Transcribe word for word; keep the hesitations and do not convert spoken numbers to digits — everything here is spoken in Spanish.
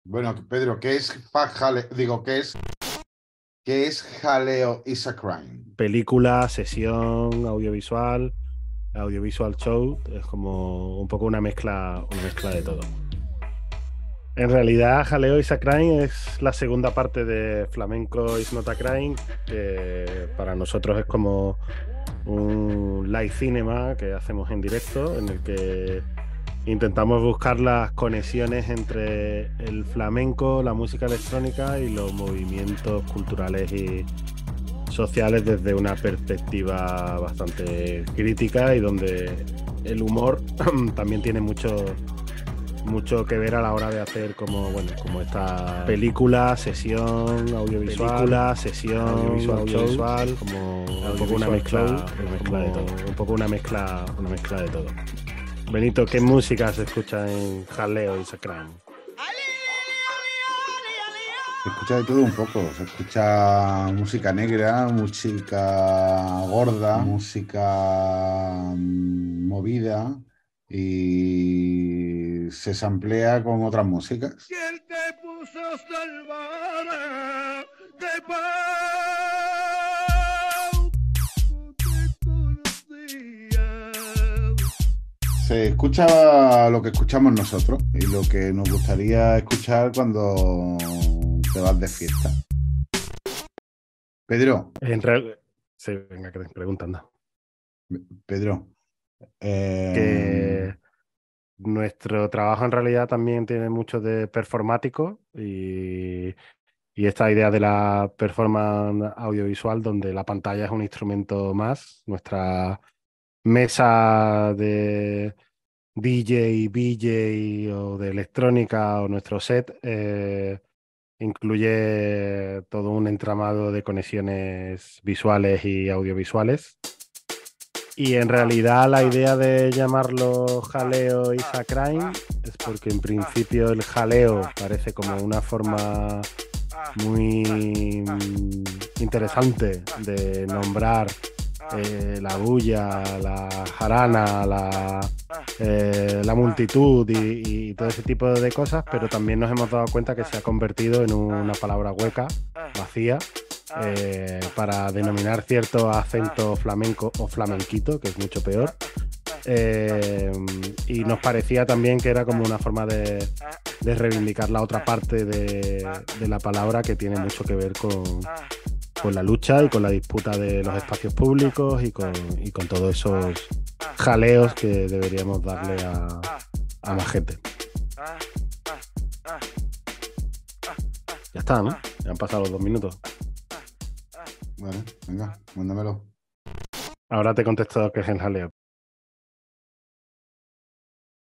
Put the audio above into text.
Bueno, Pedro, ¿qué es fuck jaleo? Digo, ¿qué es, ¿qué es jaleo is a crime? Película, sesión, audiovisual, audiovisual show, es como un poco una mezcla, una mezcla de todo. En realidad, Jaleo is a Crime es la segunda parte de Flamenco is not a crime, que para nosotros es como un live cinema que hacemos en directo, en el que intentamos buscar las conexiones entre el flamenco, la música electrónica y los movimientos culturales y sociales desde una perspectiva bastante crítica y donde el humor también tiene mucho, mucho que ver a la hora de hacer como, bueno, como esta película, sesión audiovisual, película, sesión audiovisual, audiovisual como un poco una mezcla, una mezcla de todo, un poco una mezcla, una mezcla de todo. Benito, ¿qué música se escucha en Jaleo y Sacran? Se escucha de todo un poco. Se escucha música negra, música gorda, música mm, movida y se samplea con otras músicas. ¿Quién te puso a salvar de paz? No te conocía. Se escucha lo que escuchamos nosotros y lo que nos gustaría escuchar cuando te vas de fiesta. Pedro, En real... Sí, venga, que te preguntando. Pedro, eh, Que nuestro trabajo en realidad también tiene mucho de performático y, y esta idea de la performance audiovisual donde la pantalla es un instrumento más. Nuestra mesa de D J, V J o de electrónica o nuestro set eh, incluye todo un entramado de conexiones visuales y audiovisuales. Y en realidad la idea de llamarlo jaleo y sacrime es porque en principio el jaleo parece como una forma muy interesante de nombrar eh, la bulla, la jarana, la, eh, la multitud y, y todo ese tipo de cosas, pero también nos hemos dado cuenta que se ha convertido en una palabra hueca, vacía, Eh, para denominar cierto acento flamenco o flamenquito, que es mucho peor. Eh, y nos parecía también que era como una forma de, de reivindicar la otra parte de, de la palabra que tiene mucho que ver con, con la lucha y con la disputa de los espacios públicos y con, y con todos esos jaleos que deberíamos darle a, a más gente. Ya está, ¿no? Ya han pasado los dos minutos. Vale, venga, mándamelo. Ahora te contesto que es el jaleo.